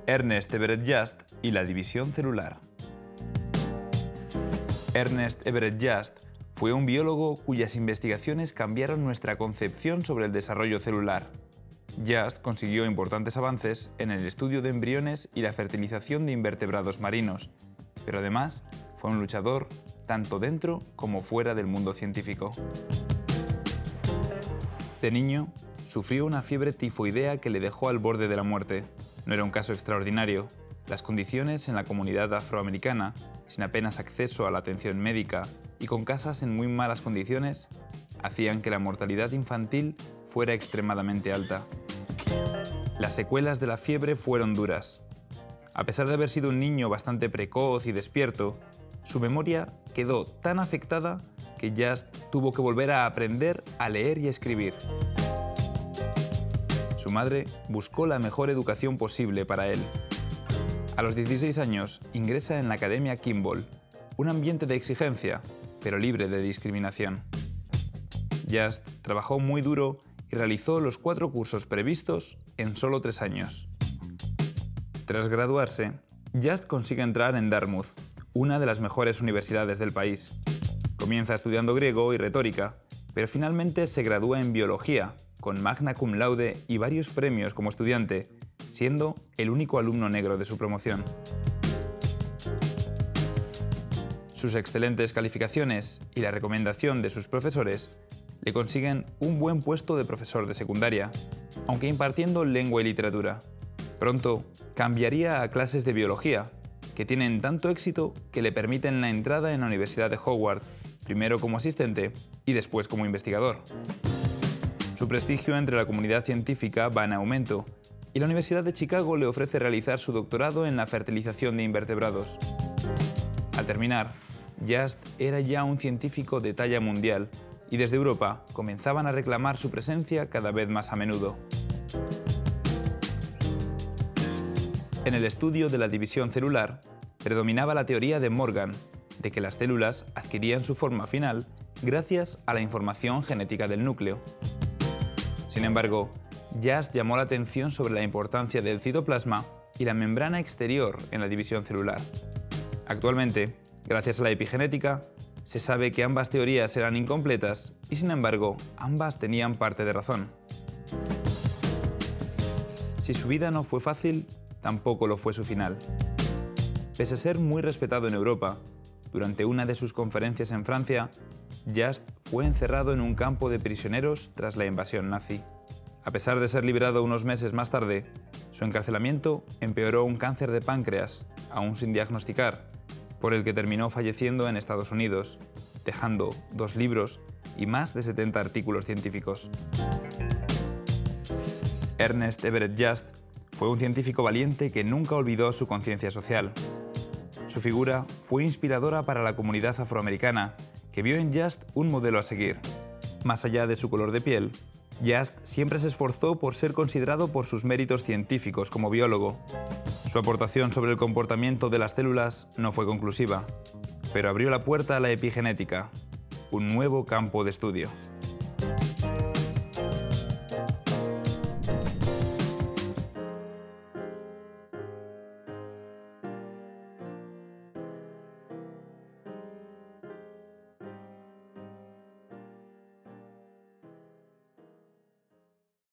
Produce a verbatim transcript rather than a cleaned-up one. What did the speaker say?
Ernest Everett Just y la división celular. Ernest Everett Just fue un biólogo cuyas investigaciones cambiaron nuestra concepción sobre el desarrollo celular. Just consiguió importantes avances en el estudio de embriones y la fertilización de invertebrados marinos, pero además fue un luchador tanto dentro como fuera del mundo científico. De niño, sufrió una fiebre tifoidea que le dejó al borde de la muerte. No era un caso extraordinario. Las condiciones en la comunidad afroamericana, sin apenas acceso a la atención médica y con casas en muy malas condiciones, hacían que la mortalidad infantil fuera extremadamente alta. Las secuelas de la fiebre fueron duras. A pesar de haber sido un niño bastante precoz y despierto, su memoria quedó tan afectada que Just tuvo que volver a aprender a leer y escribir. Su madre buscó la mejor educación posible para él. A los dieciséis años ingresa en la Academia Kimball, un ambiente de exigencia, pero libre de discriminación. Just trabajó muy duro y realizó los cuatro cursos previstos en solo tres años. Tras graduarse, Just consigue entrar en Dartmouth, una de las mejores universidades del país. Comienza estudiando griego y retórica, pero finalmente se gradúa en biología, con magna cum laude y varios premios como estudiante, siendo el único alumno negro de su promoción. Sus excelentes calificaciones y la recomendación de sus profesores le consiguen un buen puesto de profesor de secundaria, aunque impartiendo lengua y literatura. Pronto cambiaría a clases de biología, que tienen tanto éxito que le permiten la entrada en la Universidad de Howard, primero como asistente y después como investigador. Su prestigio entre la comunidad científica va en aumento y la Universidad de Chicago le ofrece realizar su doctorado en la fertilización de invertebrados. Al terminar, Just era ya un científico de talla mundial y desde Europa comenzaban a reclamar su presencia cada vez más a menudo. En el estudio de la división celular, predominaba la teoría de Morgan, de que las células adquirían su forma final gracias a la información genética del núcleo. Sin embargo, Just llamó la atención sobre la importancia del citoplasma y la membrana exterior en la división celular. Actualmente, gracias a la epigenética, se sabe que ambas teorías eran incompletas y, sin embargo, ambas tenían parte de razón. Si su vida no fue fácil, tampoco lo fue su final. Pese a ser muy respetado en Europa, durante una de sus conferencias en Francia, Just fue encerrado en un campo de prisioneros tras la invasión nazi. A pesar de ser liberado unos meses más tarde, su encarcelamiento empeoró un cáncer de páncreas, aún sin diagnosticar, por el que terminó falleciendo en Estados Unidos, dejando dos libros y más de setenta artículos científicos. Ernest Everett Just fue un científico valiente que nunca olvidó su conciencia social. Su figura fue inspiradora para la comunidad afroamericana, que vio en Just un modelo a seguir. Más allá de su color de piel, Just siempre se esforzó por ser considerado por sus méritos científicos como biólogo. Su aportación sobre el comportamiento de las células no fue conclusiva, pero abrió la puerta a la epigenética, un nuevo campo de estudio.